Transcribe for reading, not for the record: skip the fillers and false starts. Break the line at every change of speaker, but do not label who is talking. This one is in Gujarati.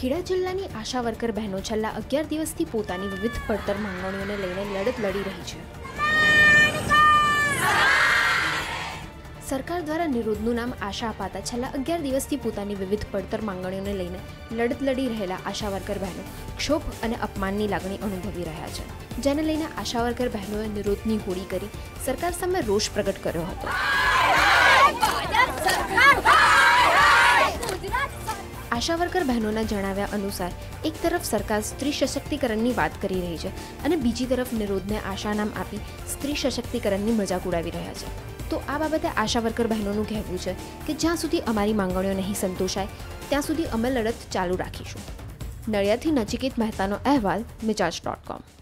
ખેડા જિલ્લાની આશા વર્કર બહેનો છેલ્લા 11 દિવસથી પોતાની વિવિધ પડતર માંગણીઓને લઈને લડત લડી રહી છે। સરકાર દ્વારા નિરોધનું નામ આશા અપાતા છેલ્લા 11 દિવસથી પોતાની વિવિધ પડતર માંગણીઓને લઈને લડત લડી રહેલા આશા વર્કર બહેનો ક્ષોભ અને અપમાનની લાગણી અનુભવી રહ્યા છે, જેને લઈને આશા વર્કર બહેનોએ નિરોધની હોળી કરી સરકાર સામે રોષ પ્રગટ કર્યો હતો। આશા વર્કર બહેનોના જણાવ્યા અનુસાર એક તરફ સરકાર સ્ત્રી સશક્તિકરણની વાત કરી રહી છે અને બીજી તરફ નિરોધને આશા નામ આપી સ્ત્રી સશક્તિકરણની મજાક ઉડાવી રહ્યા છે। તો આ બાબતે આશા વર્કર બહેનોનું કહેવું છે કે જ્યાં સુધી અમારી માંગણીઓ નહીં સંતોષાય ત્યાં સુધી અમે લડત ચાલુ રાખીશું। નડિયાદથી નચિકેત મહેતાનો અહેવાલ, મિજાજ.com।